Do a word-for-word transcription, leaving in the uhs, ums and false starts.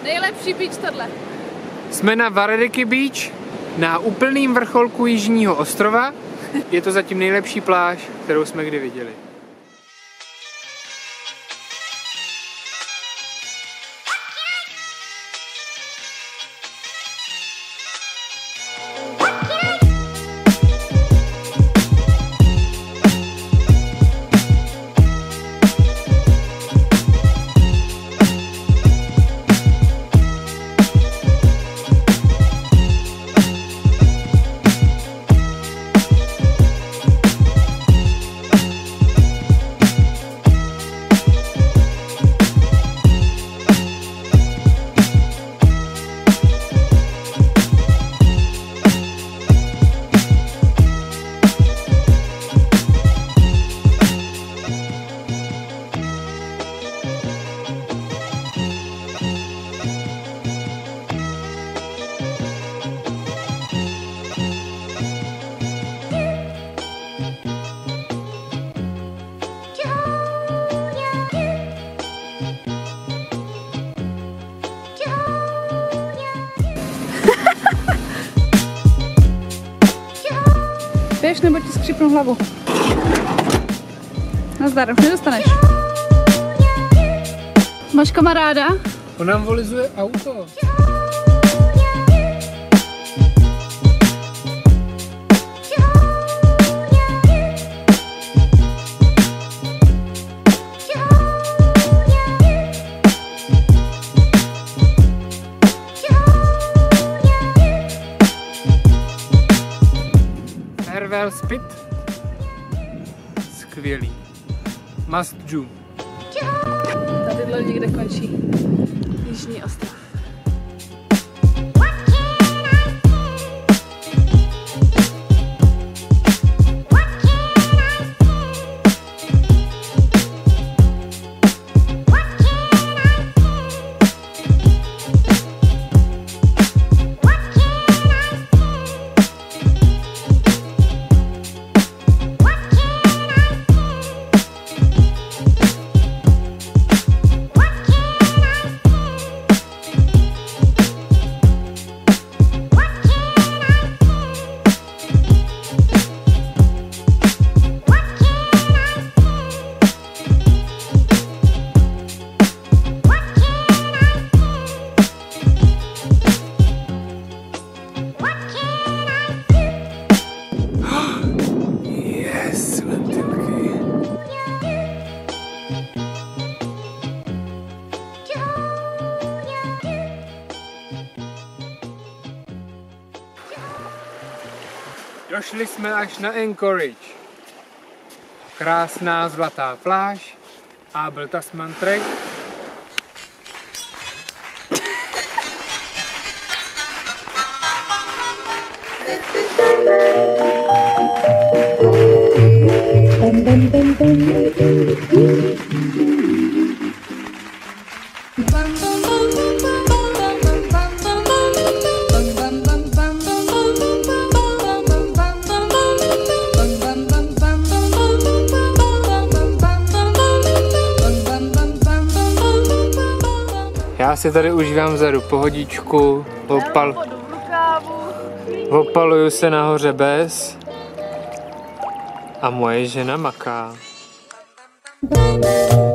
Nejlepší beach tohle. Jsme na Wharariki Beach, na úplném vrcholku jižního ostrova. Je to zatím nejlepší pláž, kterou jsme kdy viděli. Běž, nebo ti skřípnu hlavu. Nazdar, už nedostaneš. Máš kamaráda? On nám volizuje auto. Spit. Skvělý. Must do. Tadyhle někde končí jižní ostrov. Došli jsme až na Anchorage. Krásná zlatá pláž, Abel Tasman Track. Já si tady užívám vzadu pohodičku, opal, opaluju se nahoře bez a moje žena maká.